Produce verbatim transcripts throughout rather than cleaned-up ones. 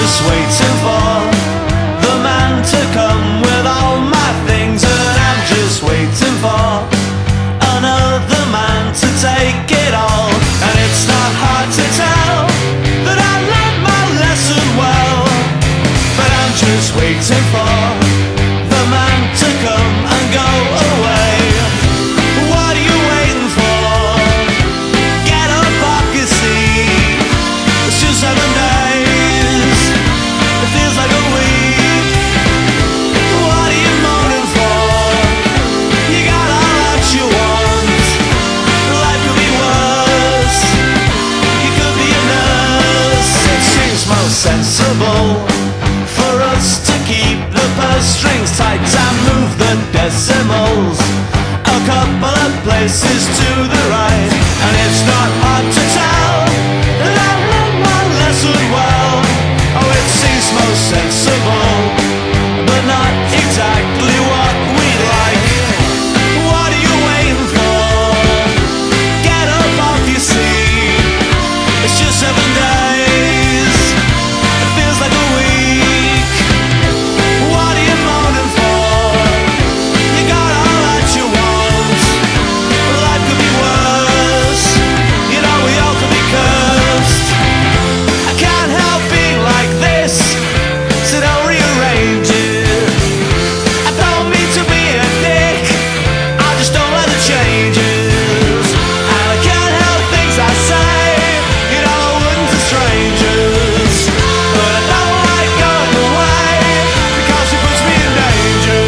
just waiting for the man to come with all my things, and I'm just waiting for another man to take it all. And it's not hard to tell that I learned my lesson well, but I'm just waiting for the man to come and go away. What are you waiting for? Get up off your seat. It's just seven days. It feels like a week. What are you moaning for? You got all that you want. Life could be worse. You could be a nurse. It seems most sensible for us to keep the purse strings tight and move the decimals a couple of places to the right. And it's not hard to tell that I learned my lesson well. Oh, it seems most sensible, but not exactly what we'd like. What are you waiting for? Get up off your seat. It's just seven days. It feels like a week. What are you moaning for? You got all that you want. Life could be worse. You know we all could be cursed. I can't help being like this, so don't rearrange it. I don't mean to be a dick, I just don't like the changes. And I can't help things I say, you know I wouldn't to strangers. But I don't like going away, because it puts me in danger.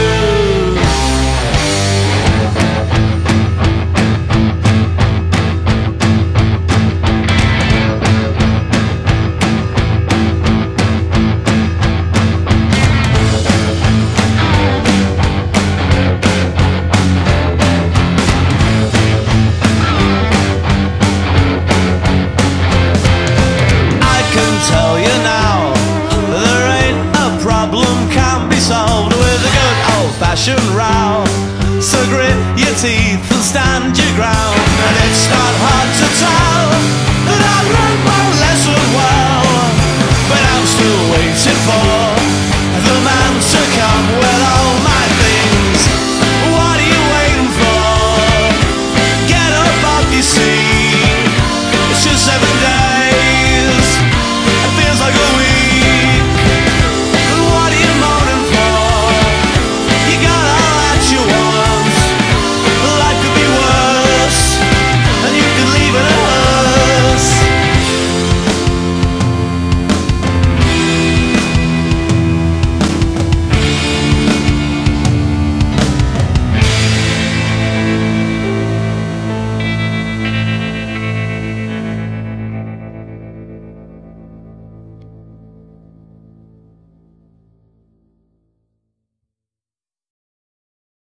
I can tell you now, there ain't a problem can be solved with a good old-fashioned row. So grit your teeth and stand your ground.